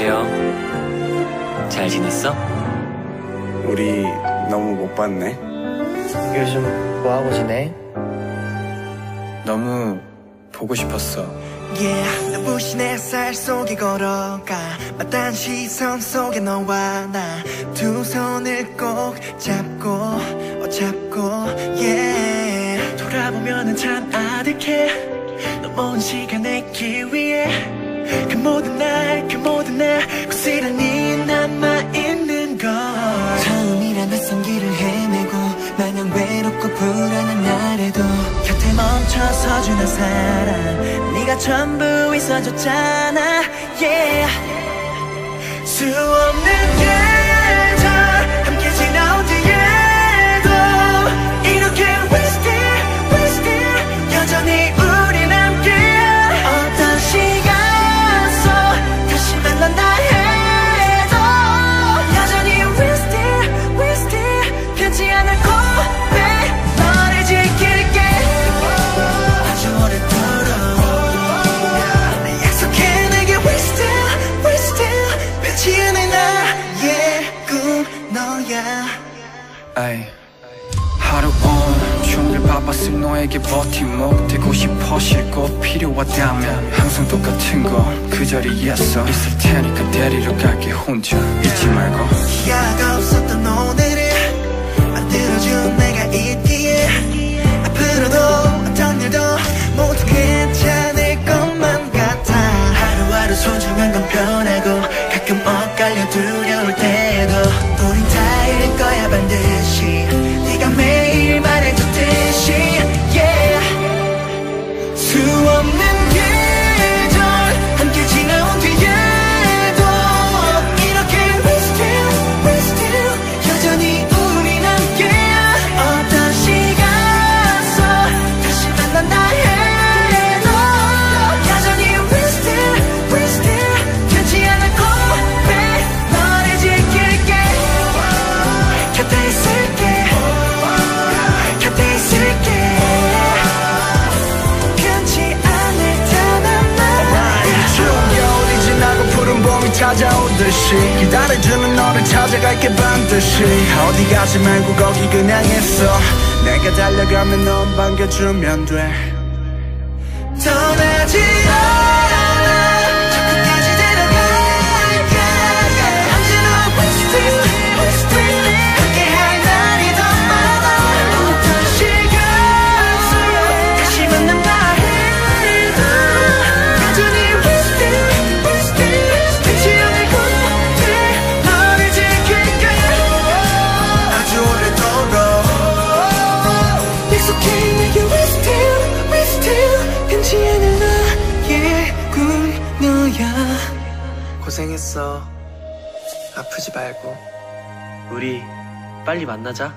안녕하세요. 잘 지냈어? 우리 너무 못 봤네. 요즘 뭐하고 지내? 너무 보고 싶었어. Yeah, 눈부신 햇살 속에 걸어가 마땅한 시선 속에 너와 나 두 손을 꼭 잡고 yeah. 돌아보면은 참 아득해 너 먼 시간의 길 위에 그 모든 날 고스란히 남아있는 걸 처음이라 낯선 길을 헤매고 마냥 외롭고 불안한 날에도 곁에 멈춰서주는 사람 네가 전부 있어줬잖아 yeah. 수없는 계절 함께 지나온 뒤에도 이렇게 we still 여전히 우린 함께야 어떤 시간 속 다시 만난다 해도 여전히 we still 변치 않을 고백 너를 지킬게 아주 오래도록 나 약속해 내게 we still 변치 않을 나의 꿈 너야 아이 하루 온종일 바빴음 너에게 버팀목 되고 싶어 싫고 필요하다면 항상 똑같은 거 그 자리에서 있을 테니까 데리러 갈게 혼자 잊지 말고 기아가 없었던 오늘을 만들어준 내가 있기에 앞으로도 어떤 일도 모두 괜찮을 것만 같아 하루하루 소중한 건 변하고 가끔 엇갈려 두려울 때도 우린 닿을 거야 반드시 네가 매일 말해줬듯이 yeah. 수없는 계절 함께 지나온 뒤에도 이렇게 we still 여전히 우린 함께야 어떤 시간 속 다시 만난다 해도 여전히 we still 변치 않을 고백 너를 지킬게 곁에 있을게 변치 않을 테면 말야 추운 겨울이 지나고 푸른 봄이 찾아오듯이 기다려주는 너를 찾아갈게 반드시 어디 가지 말고 거기 그냥 있어 내가 달려가면 넌 반겨주면 돼 떠나지 않아 저 끝까지 데려갈게 언제나 we still 함께할 날이 더 많아 어떤 시간 속 다시 만난다 해도 여전히 we still 변치 않을 고백 너를 지킬게 아주 오래도록 약속해 내게 we still 변치 않을 나의 꿈 너야 고생했어 아프지 말고 우리 빨리 만나자.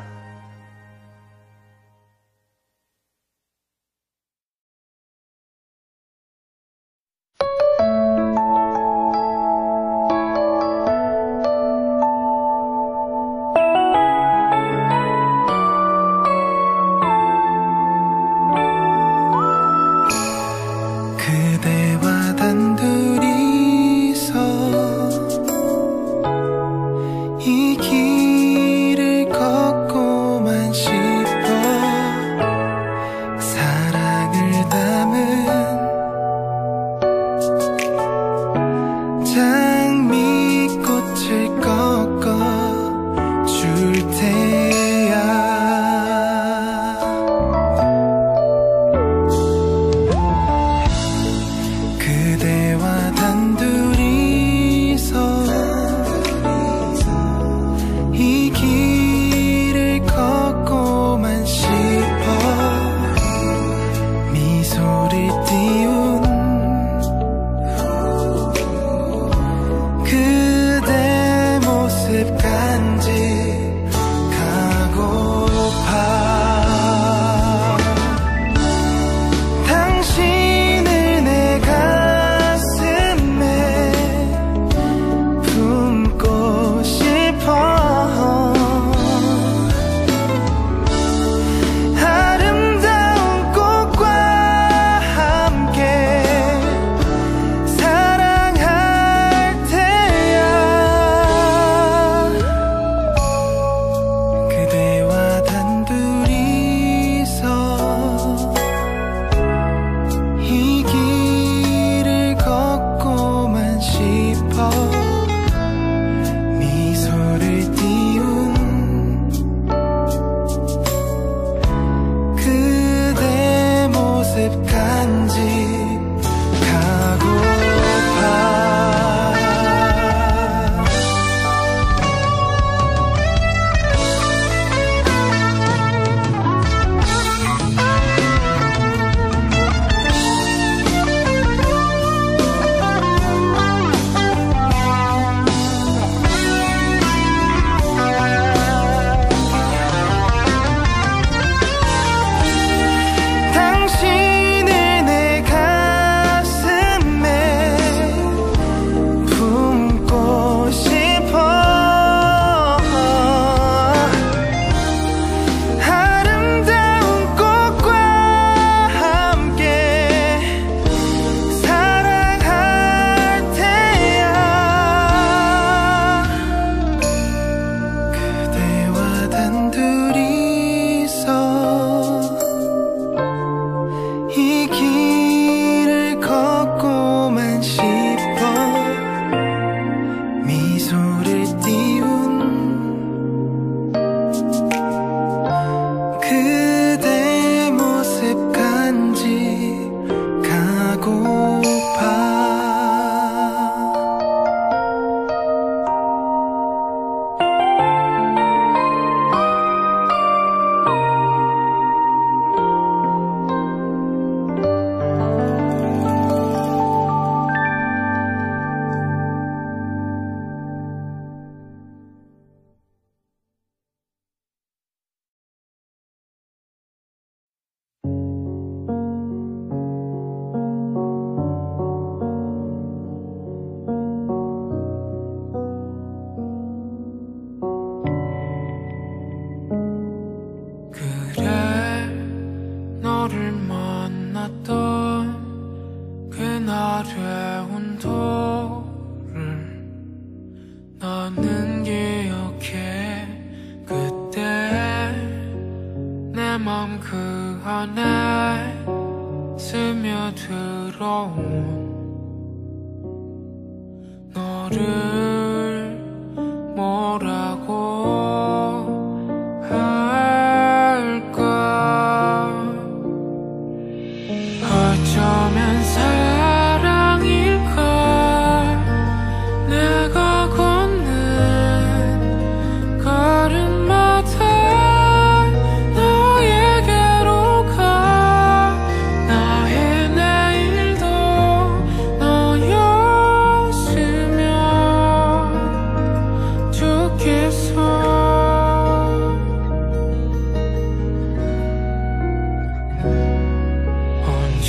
그대와 단둘이서 이 길을 걷고 너를 뭐라고 할까? 어쩌면 사랑일까? 내가 걷는 걸음마다 너에게로 가. 나의 내일도 너였으면 좋겠어. 언제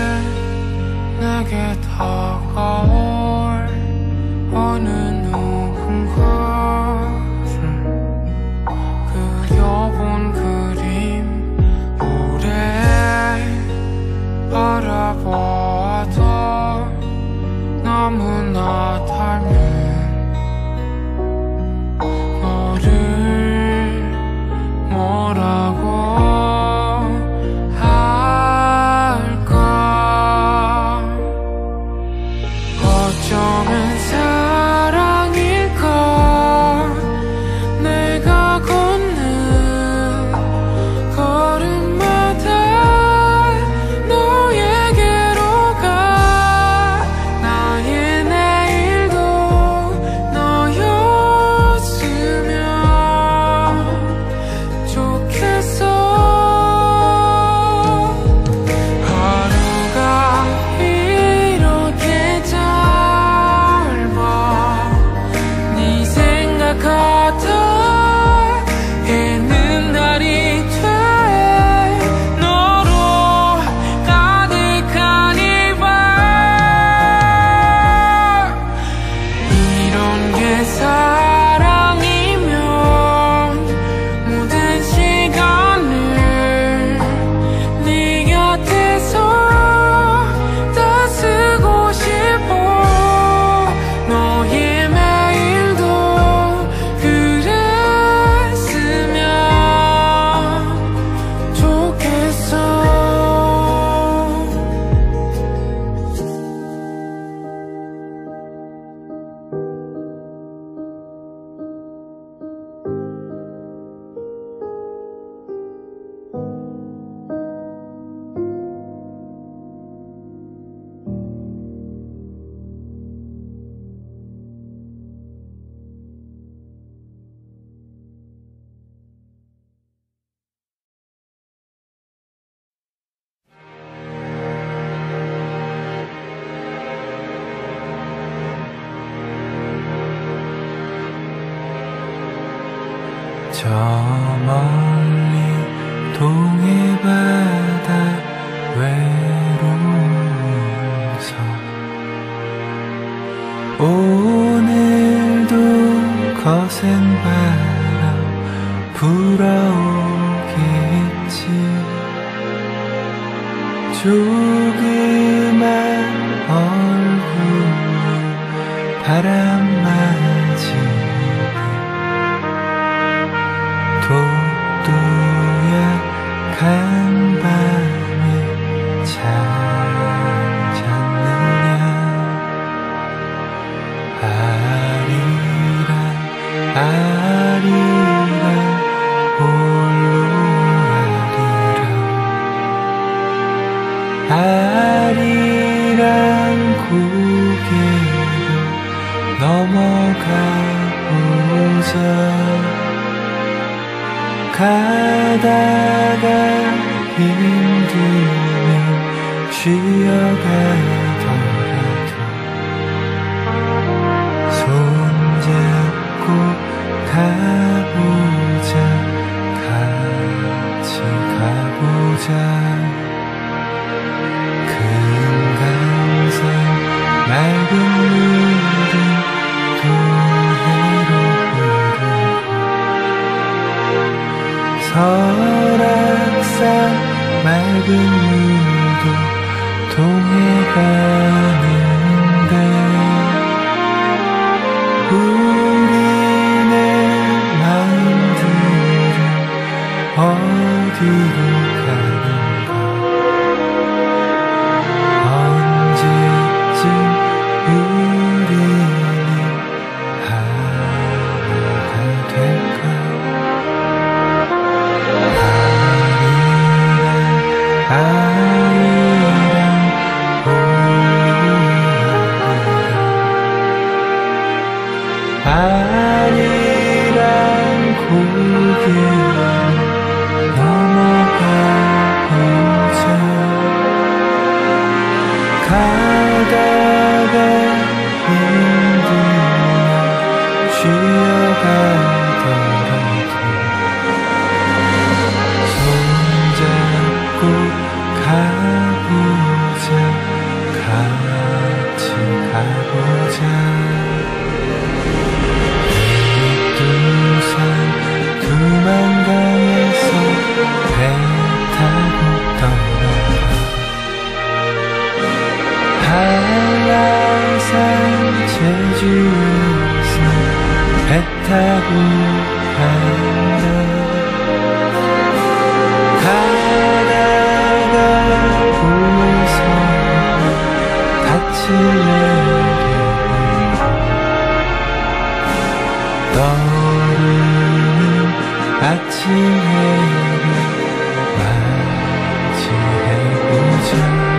내게 다가올 어느 누군가를 그려본 그림 오래 바라보아도 너무나 닮은 너를 뭐라고 할까? 어쩌면 사랑일까? 내가 걷는 걸음마다 너에게로 가. 나의 내일도 너였으면 좋겠어. 하루가 이렇게 짧아. 네 생각하다 있는 날이 돼. 너로 가득한 이 방. 이런 게 사랑이면 모든 시간을 네 곁에서 다 쓰고 싶어. 너의 매일도 그랬으면 좋겠어. 저 멀리 동해 바다 외로운 섬. 오늘도 거센 바람 불어오겠지. 조그만 얼굴 바람 맞으니 독도약한 밤에 잘 잤느냐. 아리랑 아리랑 홀로 아리랑 고개로 넘어가 보자. 가다가 힘들면 쉬어가더라도 손잡고 가보자. 같이 가보자. 금강산 맑은 물은 동해로 흐르고 설악산 맑은 물도 동해 가는데 우리네 마음들은 어디로 가는가. 언제쯤 우리는 아리랑 고개 넘어가 보자. 가다가 힘들면 쉬어가더라도 손잡고 가보자. 같이 가보자. 두산 두만강에서 배 타고 떠나가. 한라산 제주에서 배 타고 간다. 가다가 불러서 같이 내리고 떠오르는 아침 해를 맞이해보자.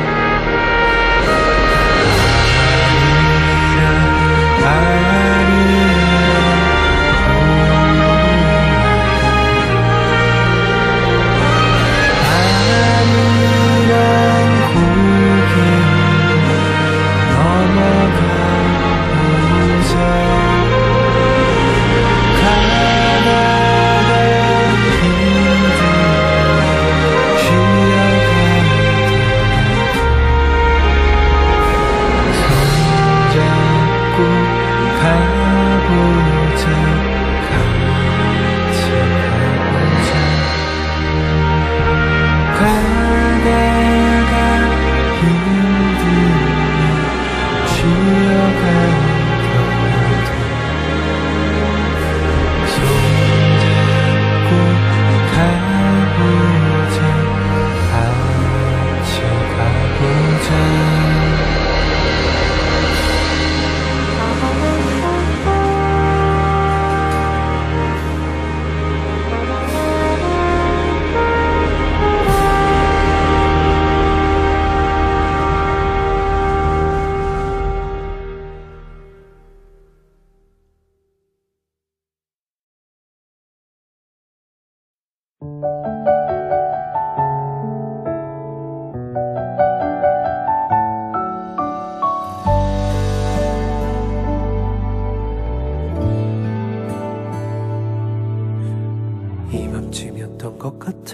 이맘쯤이었던 것 같아.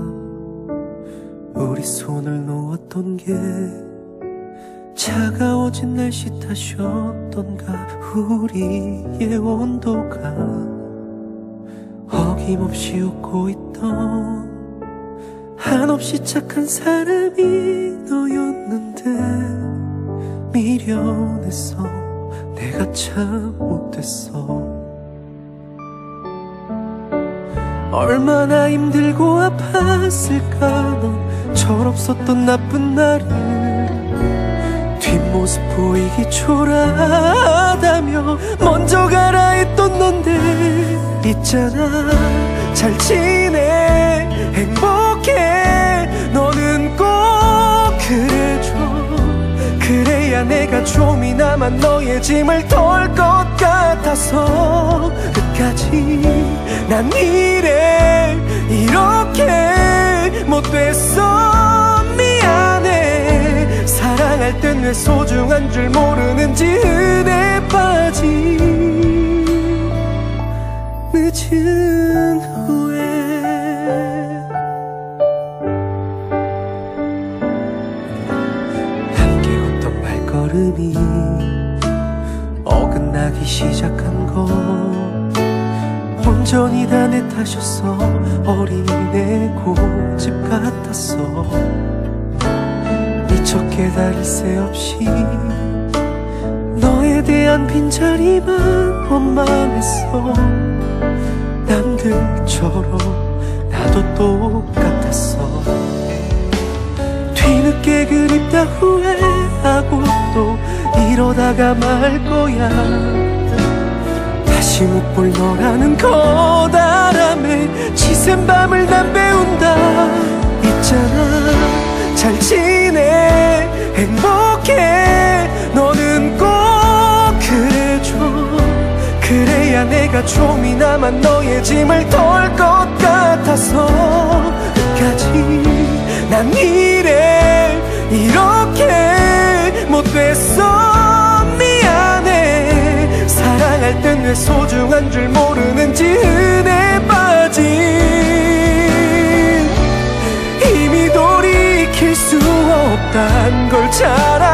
우리 손을 놓았던 게 차가워진 날씨 탓이었던가. 우리의 온도가 어김없이 웃고 있던 한없이 착한 사람이 너였는데 미련했어. 내가 참 못됐어. 얼마나 힘들고 아팠을까. 넌 철없었던 나쁜 나를 뒷모습 보이기 초라하다며 먼저 가라 했던 넌데 있잖아. 잘 지내 행복해 너는 꼭 그래줘. 그래야 내가 좀이나마 너의 짐을 덜 것 같아서 끝까지 난 이래 이렇게 못됐어. 미안해. 사랑할 땐 왜 소중한 줄 모르는지 은혜 빠진 늦은 후에. 함께 걷던 발걸음이 어긋나기 시작한 거 온전히 다 내 탓이었어. 어린애 고집 같았어. 미처 깨달을 새 없이 너에 대한 빈자리만 원망했어. 남들처럼 나도 똑같았어. 뒤늦게 그립다 후회하고 또 이러다가 말 거야. 다시 못 볼 너라는 커다람에 지샌 밤을 난 배운다. 있잖아. 잘 지내 행복해 너는 꼭 그래줘. 그래 내가 좀이나마 너의 짐을 덜 것 같아서 끝까지 난 이래 이렇게 못 됐어. 미안해. 사랑할 땐 왜 소중한 줄 모르는지 은혜 빠진 이미 돌이킬 수 없단 걸 잘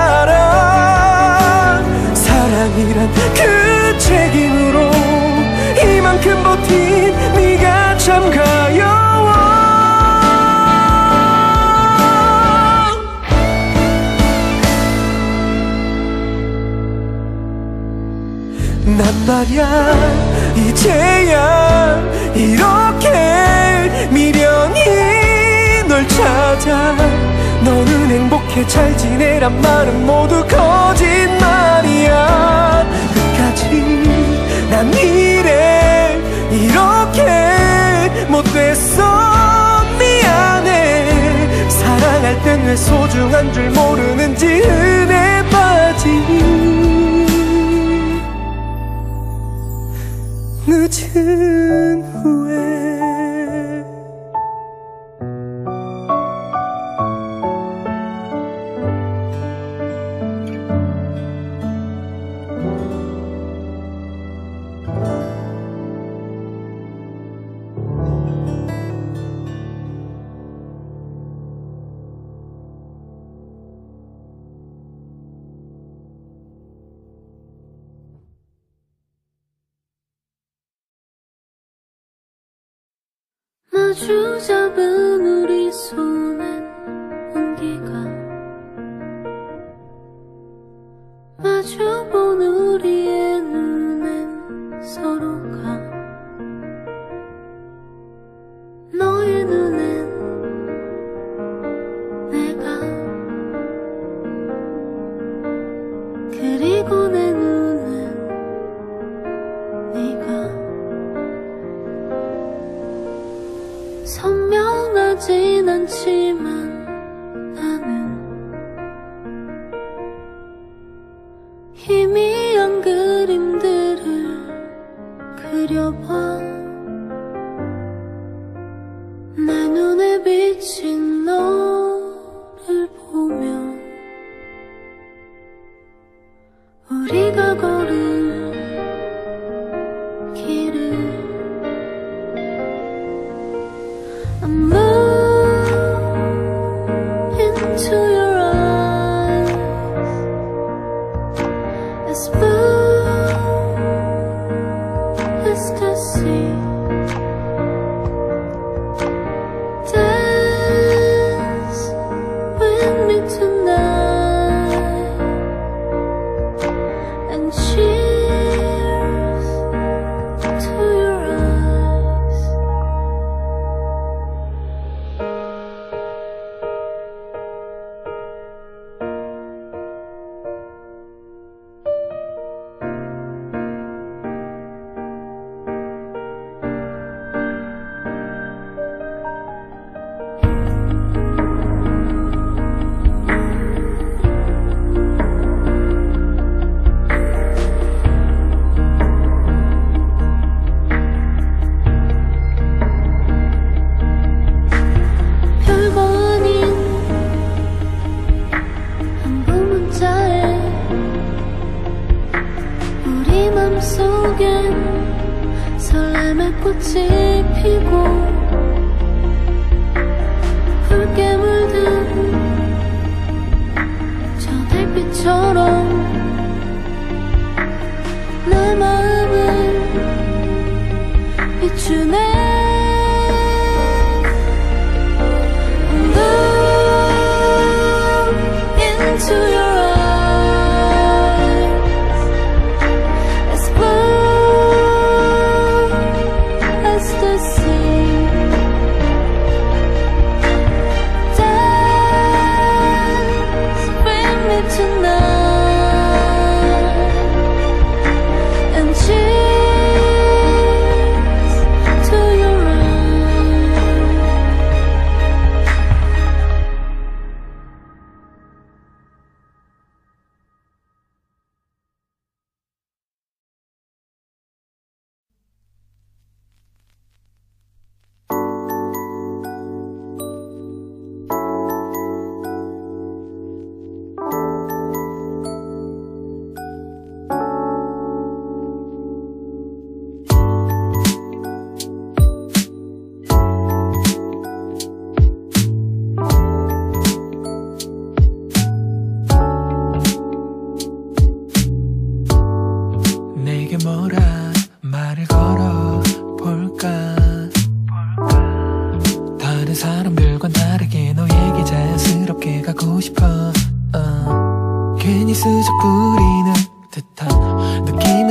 알아. 사랑이란 그 책임으로 이만큼 버틴 네가 참 가여워. 난 말야 이제야 이렇게 미련이 널 찾아. 너는 행복해 잘 지내란 말은 모두 거짓말이야. 끝까지 난 이래 이렇게 못 됐어. 미안해. 사랑할 땐 왜 소중한 줄 모르는지 은혜 빠진 늦은 후에. 마주 잡은 우리 손엔 온기가 마주본 우리의 눈엔 서로가 너의 눈엔 내가 그리고 내 눈엔 네가 선명하진 않지만 나는 희미한 그림들을 그려봐. 내 눈에 비친 너를 보면 우리가 걸은 길을 I'm into your eyes, as blue as the sea. Dance with me tonight, and cheers to your eyes. 별거 아닌 한 부 문자에 우리 맘속엔 설렘의 꽃이 피고 붉게 물든 저 달빛처럼 내 마음을 비추네. Into your eyes, as blue as the sea. Dance with me tonight.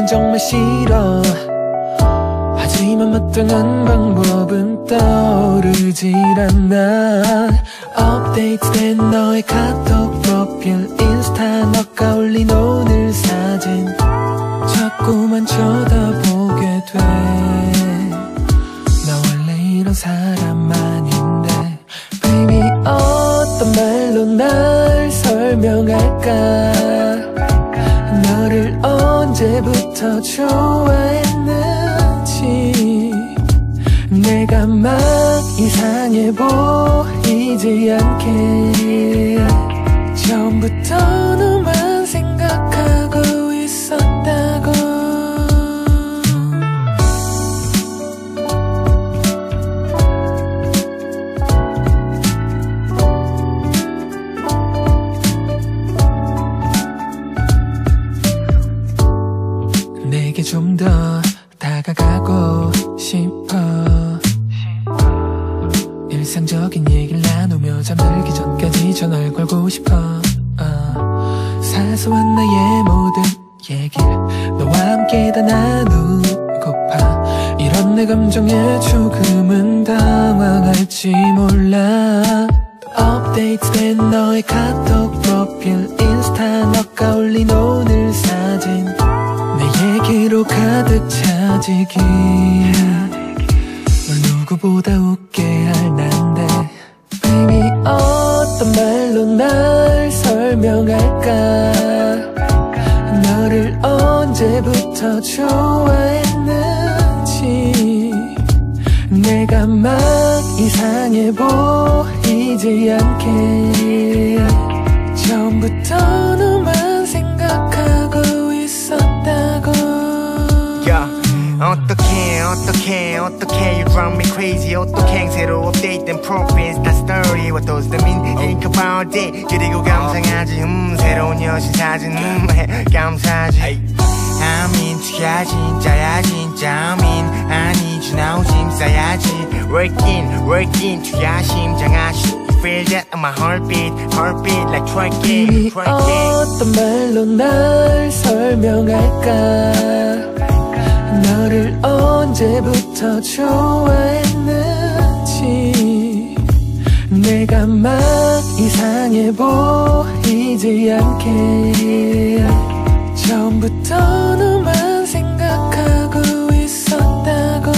넌 정말 싫어. 하지만 마땅한 방법은 떠오르질 않아. 업데이트된 너의 카톡 프로필, 인스타 너가 올린 오늘 사진 자꾸만 쳐다보게 돼. 나 원래 이런 사람 아닌데. Baby 어떤 말로 날 설명할까. 너를 언제부터 좋아했는지 내가 막 이상해 보이지 않게. 처음부터 너만 생각하고 있었다고. 내게 좀 더 다가가고 싶어. 일상적인 얘기를 나누며 잠들기 전까지 전화를 걸고 싶어. 사소한 나의 모든 얘기를 너와 함께 다 나누고파. 이런 내 감정에 조금은 당황할지 몰라. 업데이트된 너의 카톡 프로필, 인스타 너가 올린 오늘 사진 내 얘기로 가득 차지길. 널 누구보다 웃게 할 난데. Baby 어떤 말로 날 설명할까. 너를 언제부터 좋아했는지 내가 막 이상해 보이지 않게. 처음부터 너만 생각하고 있었다고. 어떻게 You drive me crazy. 어떻게 새로 업데이트된 프로필 인스타 스토리. What does that mean? Think about it. 그리고 감상하지. 새로운 여신 사진. 감사하지. 아민 튀야 진짜야 진짜 아민 아니지 나 오짐 싸야지. Working 튀야 심장 아쉬. Feel that on my heartbeat like twerking. 어떤 말로 날 설명할까. 너를 언제부터 좋아했는지 내가 막 이상해 보이지 않게. 처음부터 너만 생각하고 있었다고.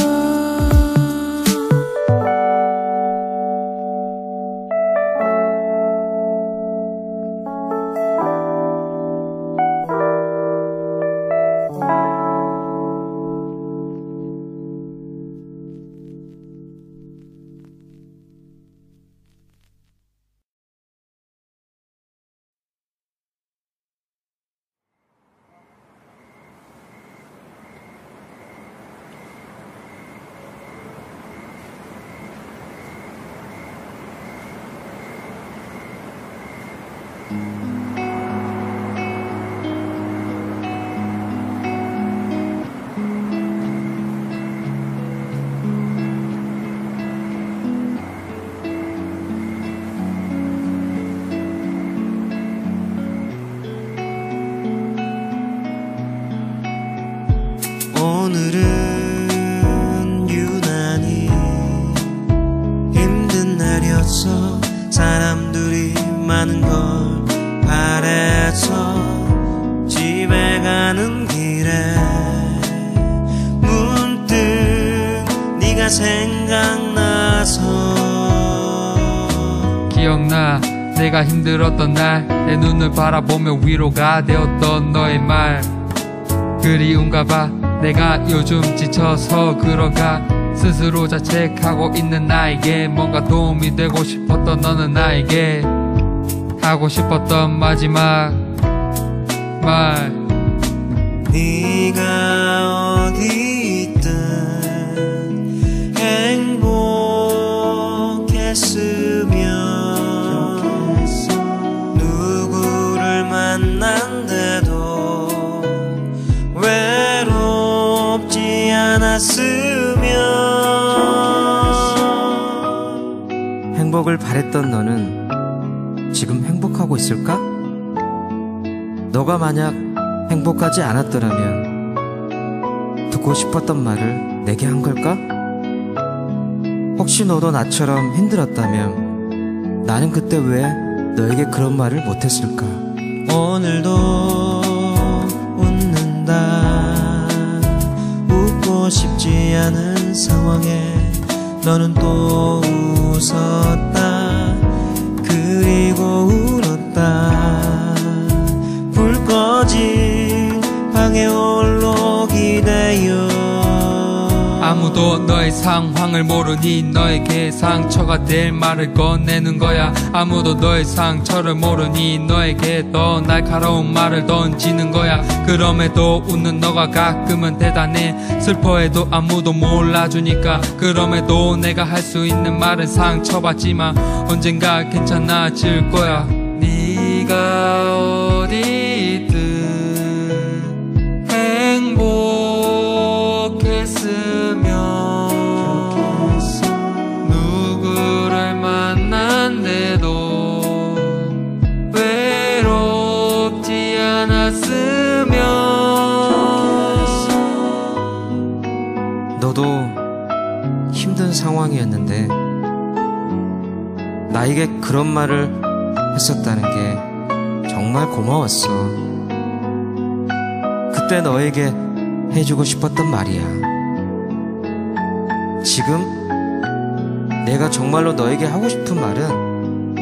오늘은 유난히 힘든 날이었어. 사람들이 많은 걸 바래서 집에 가는 길에 문득 네가 생각나서. 기억나 내가 힘들었던 날 내 눈을 바라보며 위로가 되었던 너의 말. 그리운가 봐 내가 요즘 지쳐서 그런가. 스스로 자책하고 있는 나에게 뭔가 도움이 되고 싶었던 너는 나에게 하고 싶었던 마지막 말. 네가 어디 있든 행복했으면 누구를 만난데도 외롭지 않았으면. 행복을 바랬던 너는 지금 행복하고 있을까? 너가 만약 행복하지 않았더라면 하고 싶었던 말을 내게 한 걸까? 혹시 너도 나처럼 힘들었다면 나는 그때 왜 너에게 그런 말을 못했을까? 오늘도 웃는다. 웃고 싶지 않은 상황에 너는 또 웃었다. 그리고 울었다. 불 꺼진 방에 홀로 기대요. 아무도 너의 상황을 모르니 너에게 상처가 될 말을 꺼내는 거야. 아무도 너의 상처를 모르니 너에게 더 날카로운 말을 던지는 거야. 그럼에도 웃는 너가 가끔은 대단해. 슬퍼해도 아무도 몰라주니까. 그럼에도 내가 할 수 있는 말은 상처받지마. 언젠가 괜찮아질 거야. 네가 어디 있든 행복했으면 누구를 만난데도 외롭지 않았으면. 너도 힘든 상황이었는데 나에게 그런 말을 했었다는 게 정말 고마웠어. 그때 너에게 해주고 싶었던 말이야. 지금 내가 정말로 너에게 하고 싶은 말은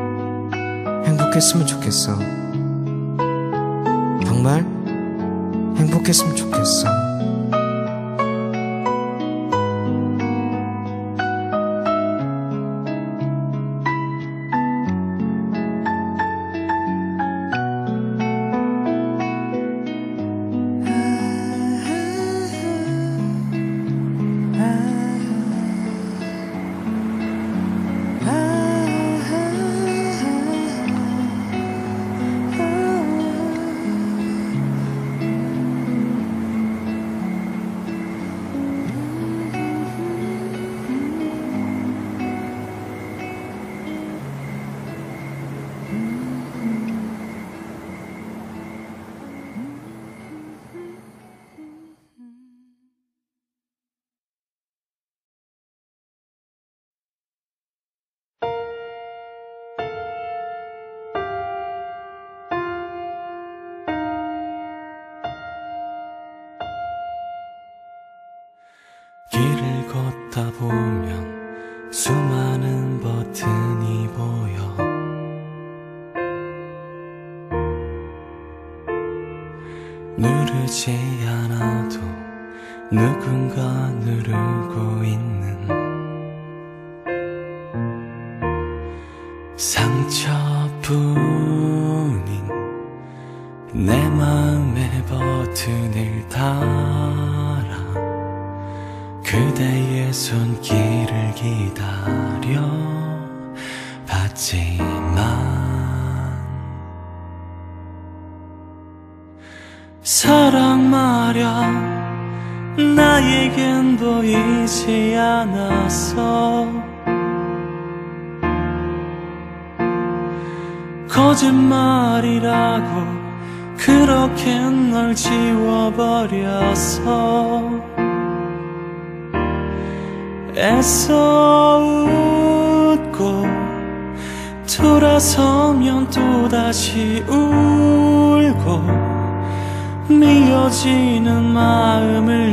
행복했으면 좋겠어. 정말 행복했으면 좋겠어. 길을 걷다 보면 수많은 버튼이 보여. 누르지 않아도 누군가 누르고 있는 상처뿐인 내 마음의 버튼을 달아 그대의 손길을 기다려 봤지만 사랑 말야 나에겐 보이지 않았어. 거짓말이라고 그렇게 널 지워버렸어. 애써 웃고 돌아서면 또다시 울고 미어지는 마음을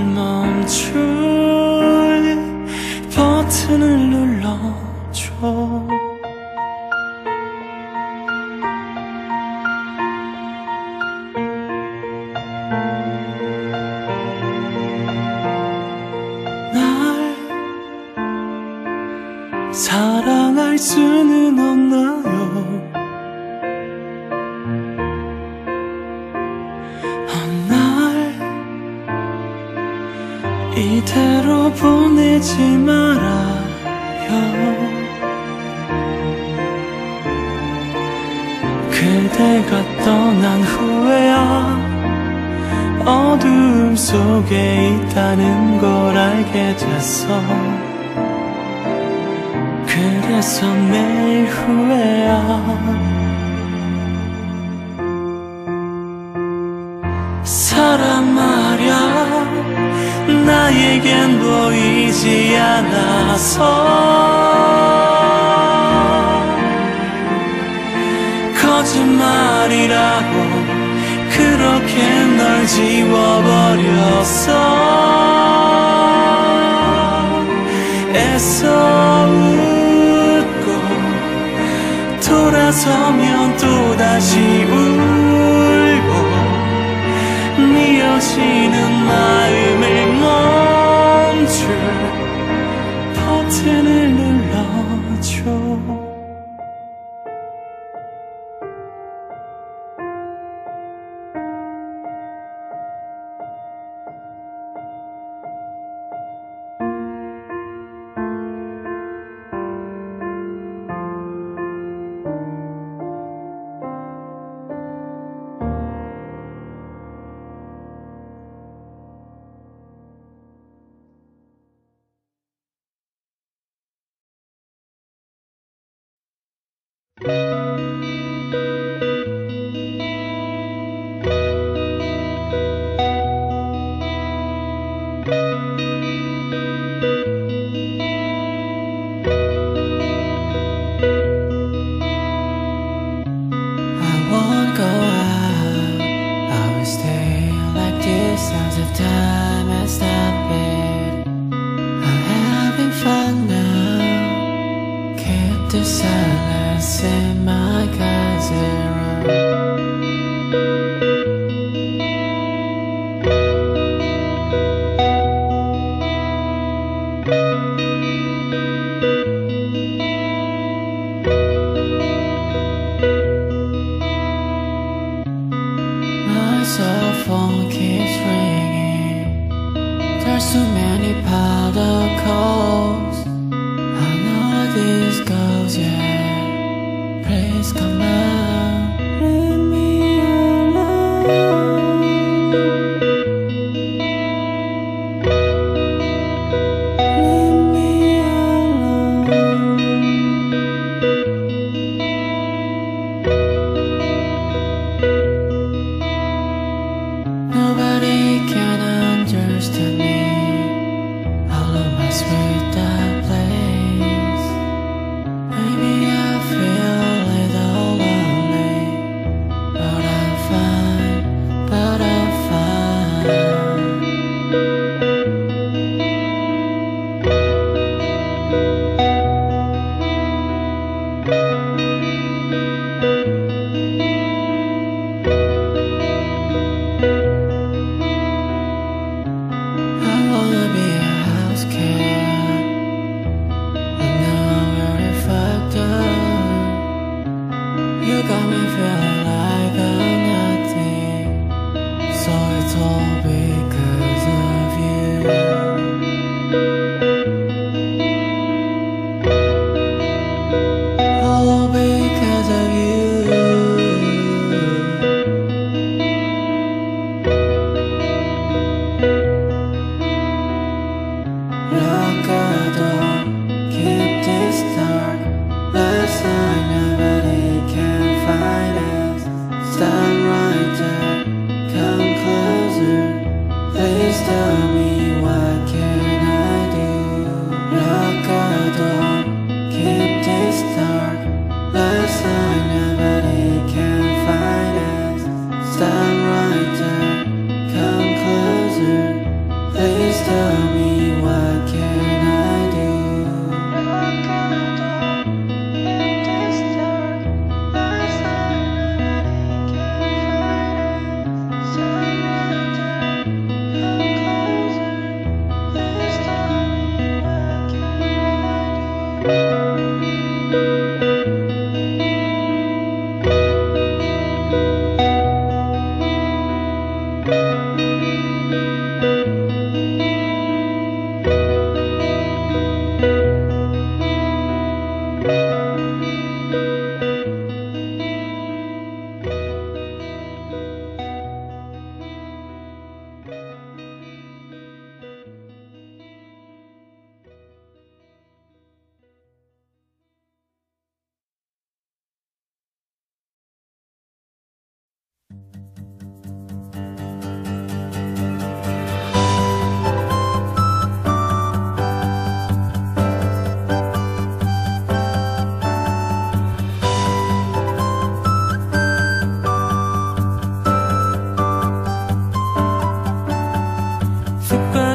멈출 버튼을 눌러줘. 사랑할 수는 없나요? 날 이대로 보내지 말아요. 그대가 떠난 후에야 어두움 속에 있다는 걸 알게 됐어. 그래서 매일 후회야. 사랑 말야 나에겐 보이지 않아서 거짓말이라고 그렇게 널 지워버렸어. 애써 웃고 돌아서면 또다시 울고 미어지는 마음을 멈출 버튼을 눌러줘.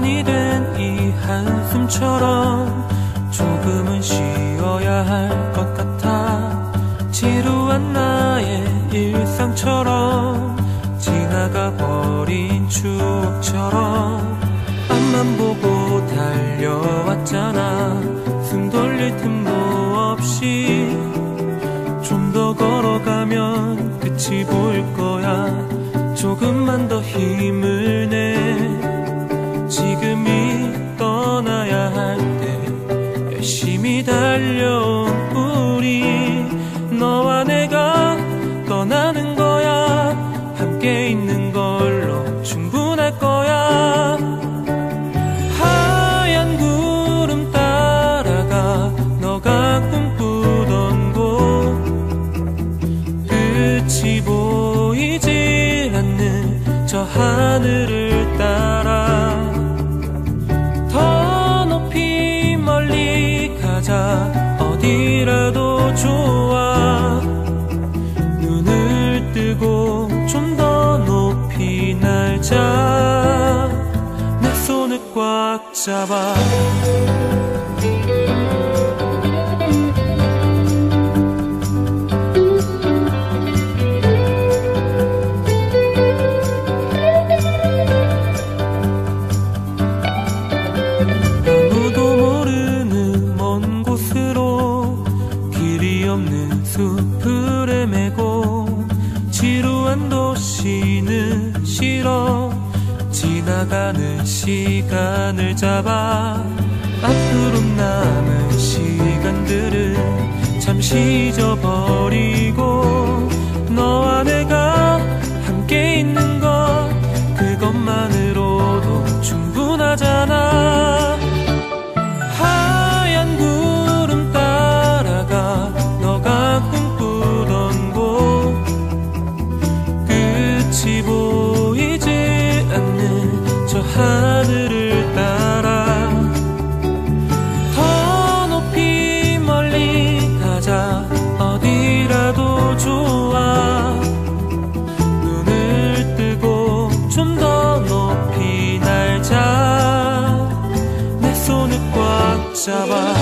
시간이 된 이 한숨처럼 조금은 쉬어야 할 것 같아. 지루한 나의 일상처럼 지나가 버린 추억처럼 앞만 보고 달려왔잖아. 숨 돌릴 틈도 없이 좀 더 걸어가면 끝이 보일 거야. 조금만 더 힘을 내. 지금이 떠나야 할 때 열심히 달려온 우리. 너와 내가 떠나는 거야. 함께 있는 걸로 충분할 거야. 하얀 구름 따라가 너가 꿈꾸던 곳. 끝이 보이지 않는 저 하늘을 따라 더 높이 멀리 가자. 어디라도 좋아. 눈을 뜨고 좀 더 높이 날자. 내 손을 꽉 잡아. 아무도 모르는 먼 곳으로 길이 없는 숲을 헤매고 지루한 도시는 싫어. 지나가는 시간을 잡아. 앞으로 남은 시간들은 잠시 잊어버리고 너와 내가 함께 있는 것 그것만으로도 충분하잖아. 하얀 구름 따라가 너가 꿈꾸던 곳. 끝이 보이지 않는 저 하늘을 따라 더 높이 멀리 가자. 어디라도 좋아. 눈을 뜨고 좀 더 높이 날자. 내 손을 꽉 잡아.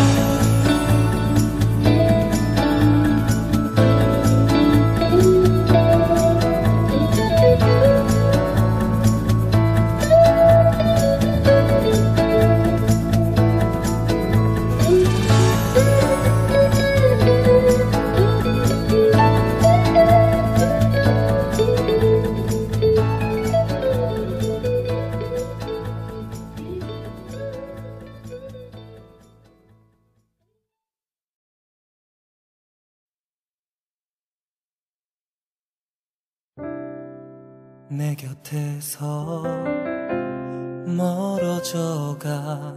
내 곁에서 멀어져가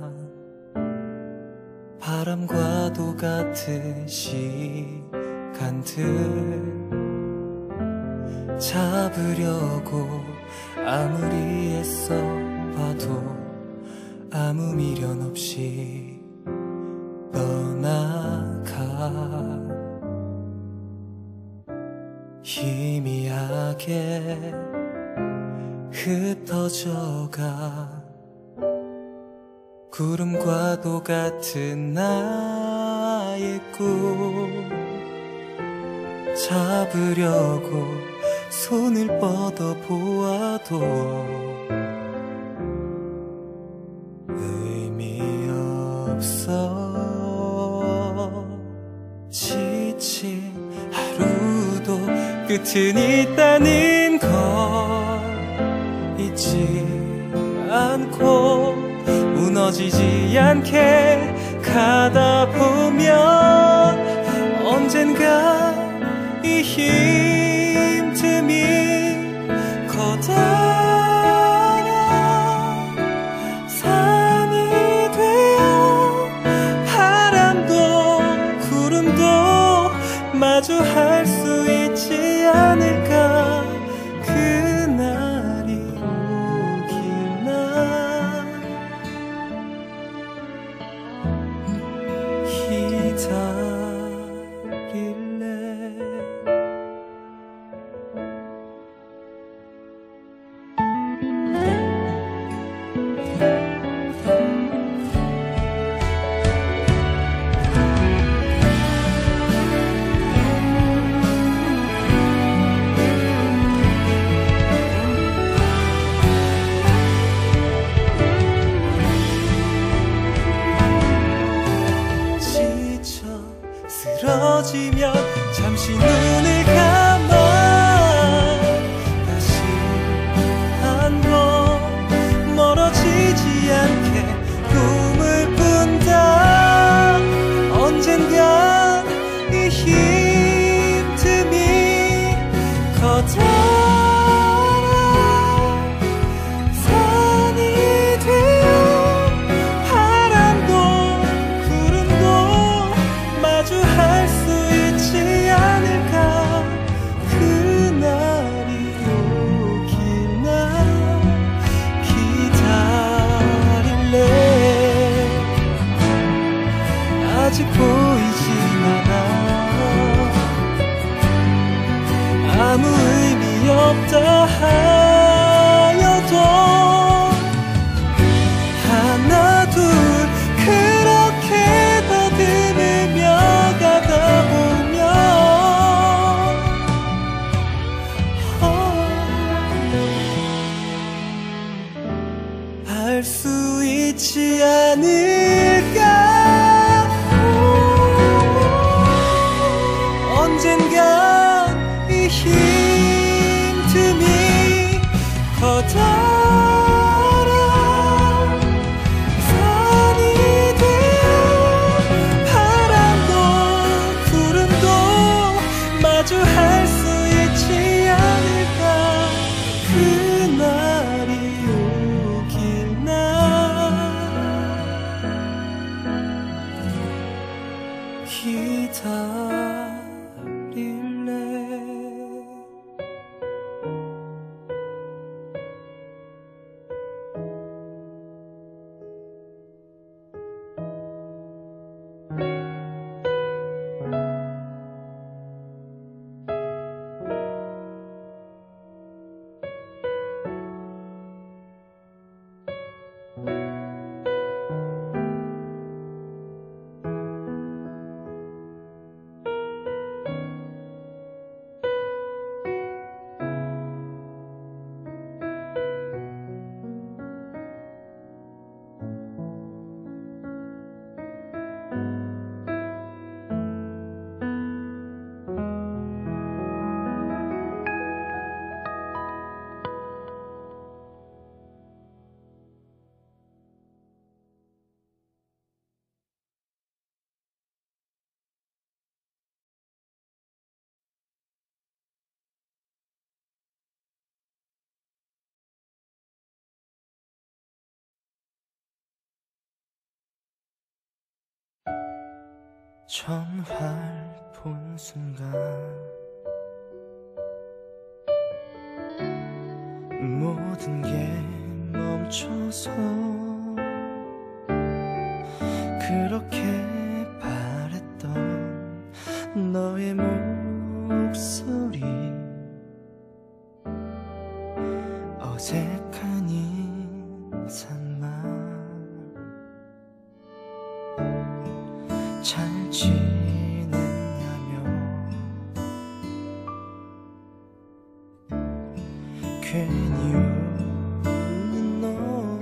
바람과도 같은 시간들 잡으려고 아무리 애써 봐도 아무 미련 없이 떠나가. 희미하게 흩어져가 구름과도 같은 나의 꿈 잡으려고 손을 뻗어 보아도 의미 없어. 지친 하루도 끝은 있다는 걸 잊지 않고 무너지지 않게 가다 보면 언젠가 이 힘듦이 커다란 산이 되어 바람도 구름도 마주할 수 있지 않을까. 그날이 오기나 기다릴래. 멀어지면 잠시 눈을 감아 다시 한번 멀어지지 않게 꿈을 꾼다. 언젠간 이 힘듦이 커져라 산이 되어 바람도 구름도 마주할 수 있지 않을까. 그날이 오길 나 기다릴래. 아직 보이진 않아. 아무 의미 없다 하여도 하나 둘 그렇게 더듬으며 가다 보면 알 수 있지 않을까. 언젠간 이 힘듦이 커져라 산이 되어 바람도 구름도 마주할 수 있지 않을까. 그날이 오길 나 기다릴래. 전화를 본 순간 모든 게 멈춰서 그렇게 바랬던 너의 목소리 어색한 인사만 잘 지냈냐며 괜히 웃는 너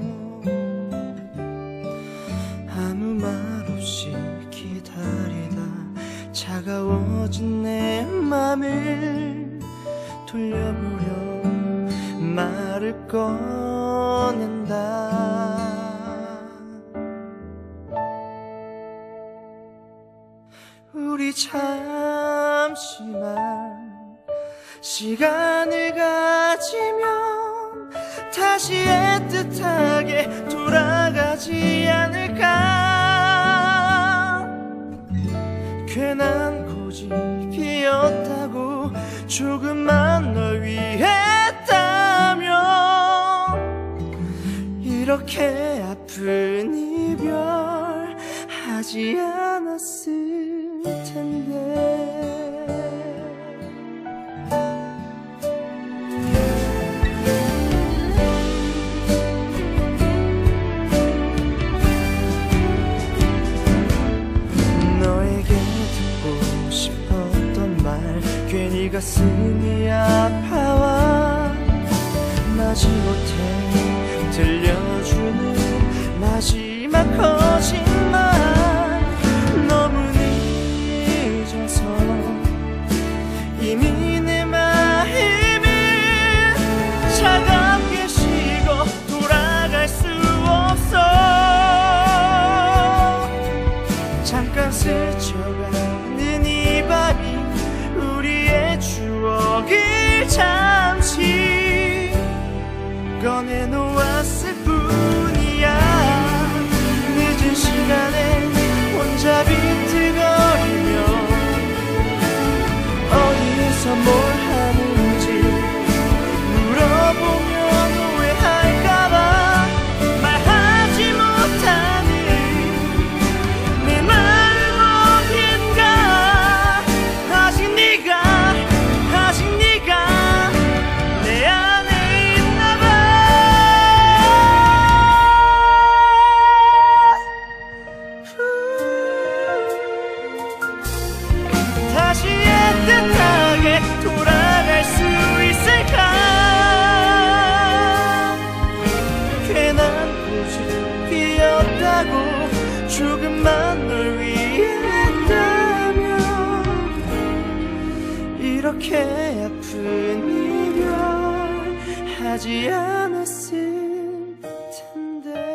아무 말 없이 기다리다 차가워진 내 맘을 돌려보려 말을 꺼낸다. 우리 잠시만 시간을 가지면 다시 애틋하게 돌아가지 않을까. 괜한 고집이었다고 조금만 널 위했다면 이렇게 아픈 이별 하지 않았을 텐데. 너에게 듣고 싶었던 말 괜히 가슴이 아파와 마지못해 들려주는 마지막 거짓말 너무 늦어서 꺼내놓았을 뿐이야. 늦은 시간에 혼자 비틀거리며 어디서 뭘 하는지 물어보면 오해할까봐 말하지 못하는 내 마음 어딘가. 아직 네가 내 안에 있나봐. 다시 애틋하게 돌아갈 수 있을까. 괜한 꽃이 피었다고 조금만 널 위했다면 이렇게 아픈 이별 하지 않았을 텐데.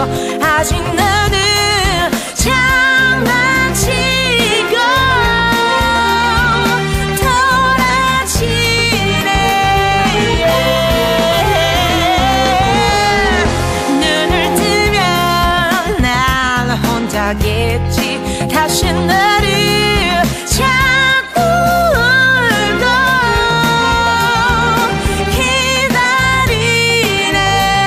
아직 나는 장난치고 돌아지네. 눈을 뜨면 난 혼자겠지. 다시 너를 찾고 울고 기다리네.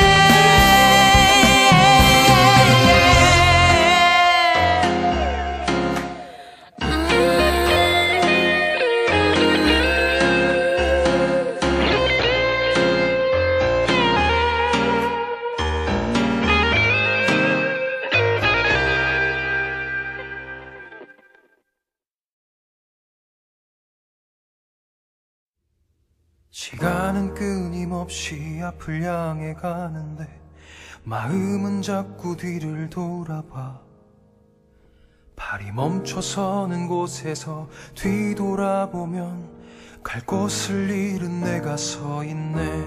시간은 끊임없이 앞을 향해 가는데 마음은 자꾸 뒤를 돌아봐. 발이 멈춰서는 곳에서 뒤돌아보면 갈 곳을 잃은 내가 서 있네.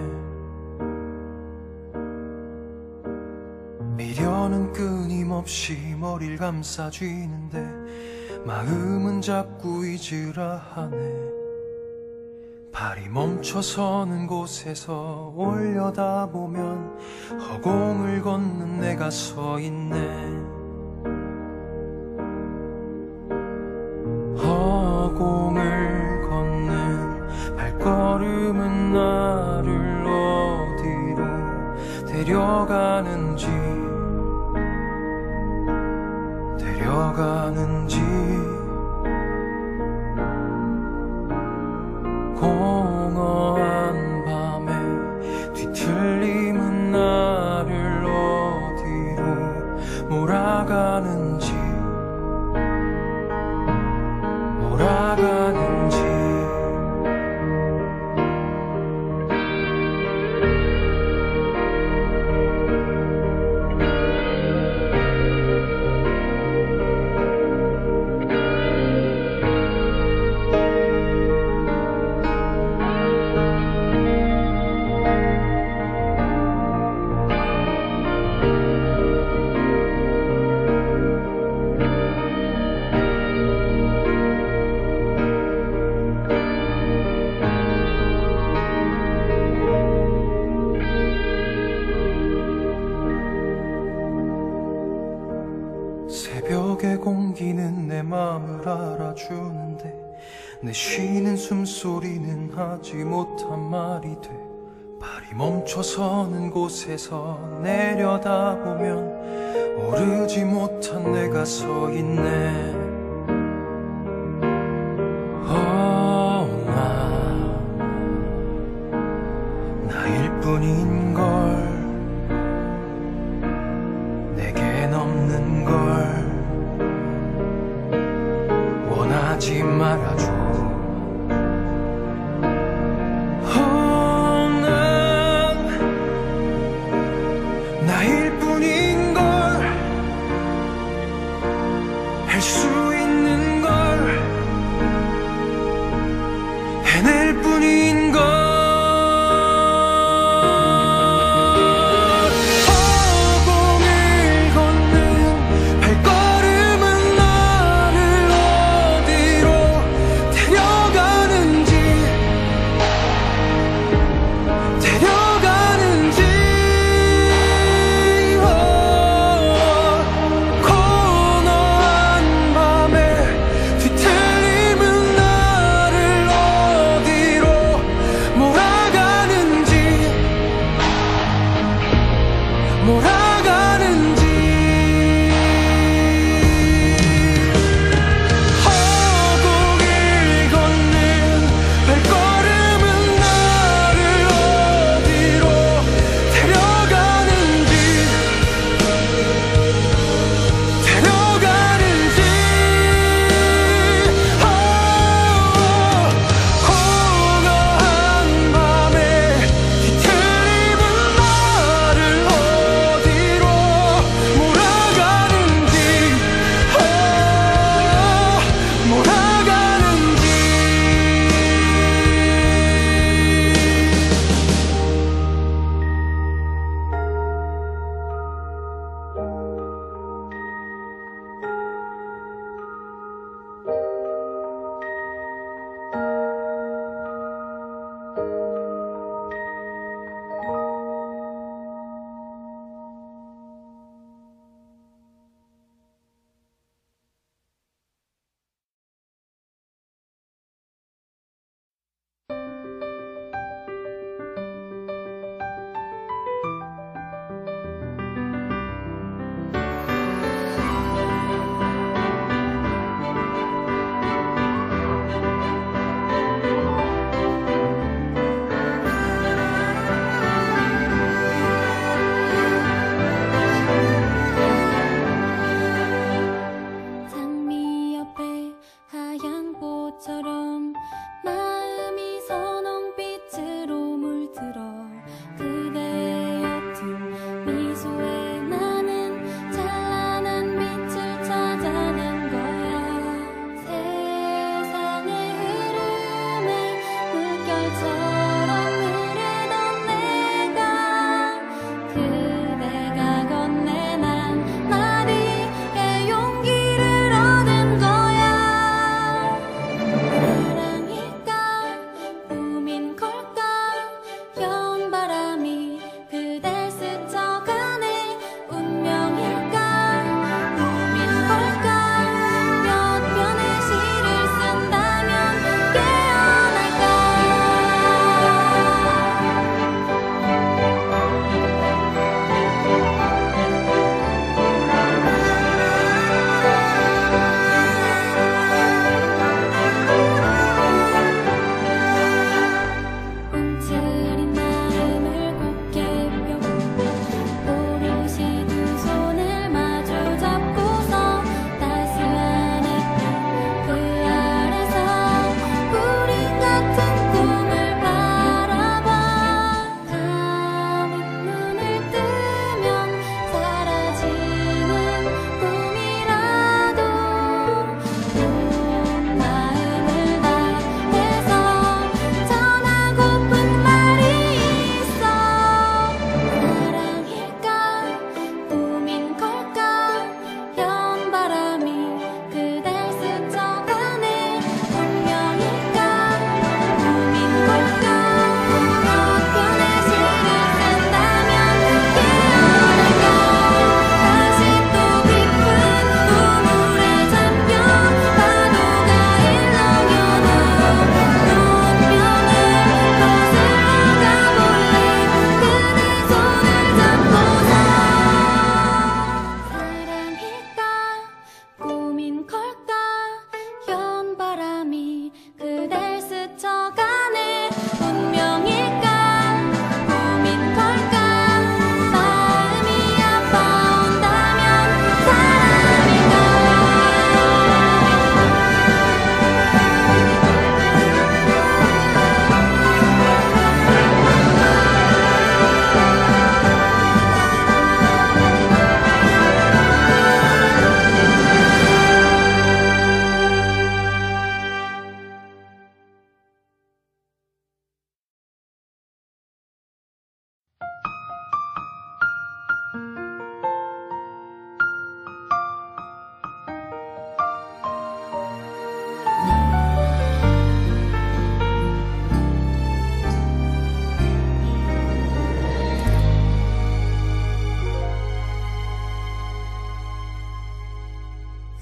미련은 끊임없이 머리를 감싸쥐는데 마음은 자꾸 잊으라 하네. 발이 멈춰서는 곳에서 올려다보면 허공을 걷는 내가 서 있네. 허공을 걷는 발걸음은 나를 어디로 데려가는지 공허한 밤에 뒤틀림은 나를 어디로 몰아가는지 새벽의 공기는 내 맘을 알아주는데 내 쉬는 숨소리는 하지 못한 말이 돼. 발이 멈춰서는 곳에서 내려다보면 오르지 못한 내가 서 있네. 나일 뿐인걸 내겐 없는 걸 원하지 말아줘. 난 나일 뿐인걸 할 수 있는 걸 해낼 뿐인걸.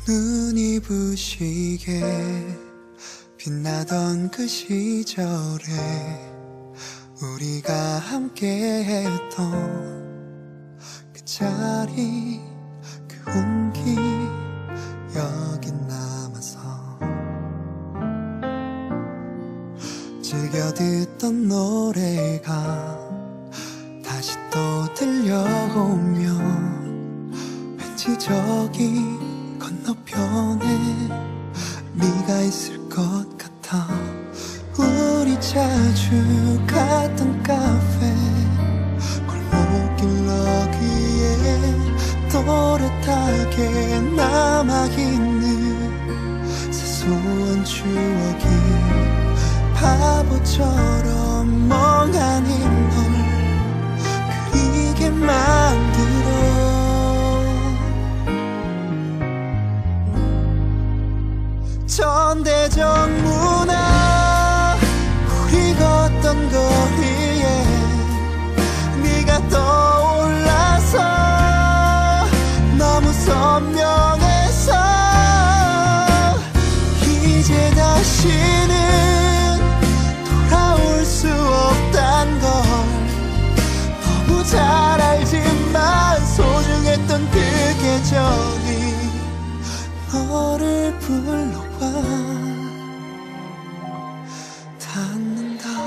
눈이 부시게 빛나던 그 시절에 우리가 함께했던 그 자리 그 온기 여기 남아서 즐겨 듣던 노래가 다시 또 들려오면 왠지 저기 건너편에 네가 있을 것 같아. 우리 자주 갔던 카페 골목길 너귀에 또렷하게 남아있는 사소한 추억이 바보처럼 멍하니 널 그리게 만들어. 전대전 문화 우리 걷던 거리에 네가 떠올라서 너무 선명해서 이제 다시는 돌아올 수 없단 걸 너무 잘 알지만 소중했던 그 계절이 너를 불러와 닿는다.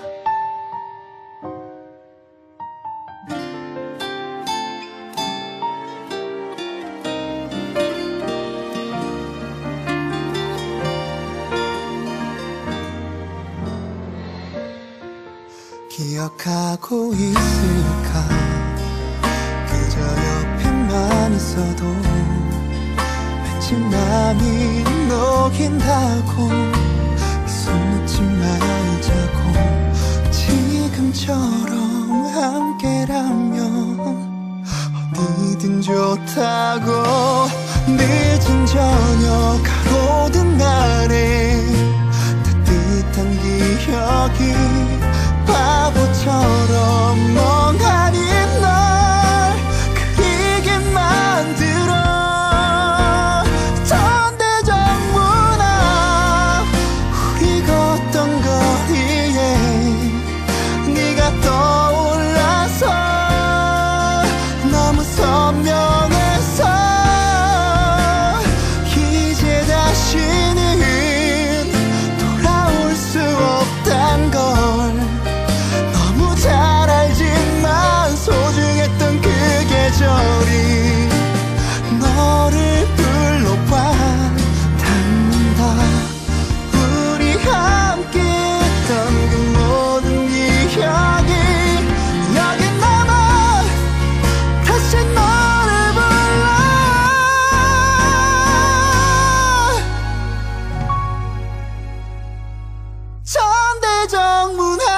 기억하고 있을까 그저 옆에만 있어도 왠지 맘이 녹인다고 손 놓지 말자고 지금처럼 함께라면 어디든 좋다고 늦은 저녁 가로등 아래 따뜻한 기억이 바보처럼 멍하니 널 그리게 만들어. 전대전 문화 우리 걷던 거리에 네가 떠올라서 너무 선명해서 이제 다시는 돌아올 수 없단 걸 잘 알지만 소중했던 그 계절이 너를 불러와 닿는다. 우리 함께 했던 그 모든 기억이 여기 남아 다시 너를 불러. 전대전 문화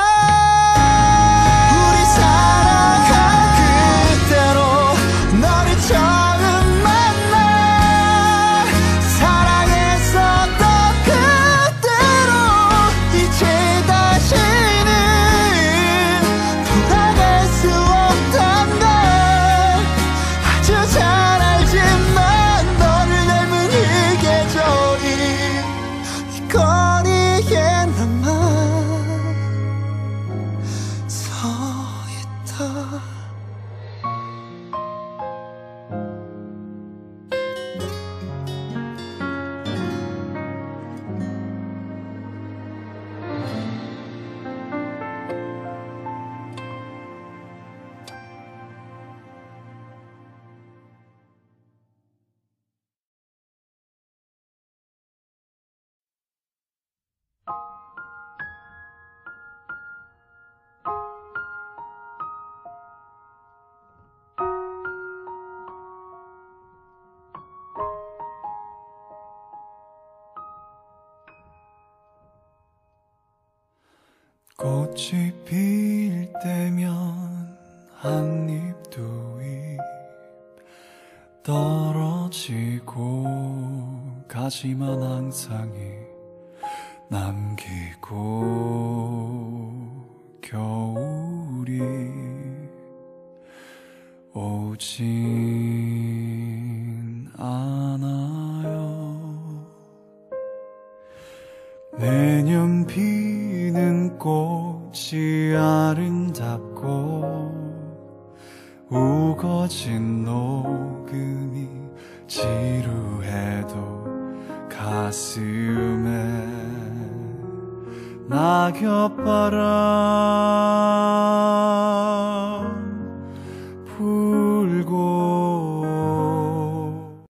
꽃이 필 때면 한 입 두 입 떨어지고 가지만 항상이 남기고 겨울이 오진 않아요. 잡고 우거진 녹음이 지루해도 가슴에 낙엽바람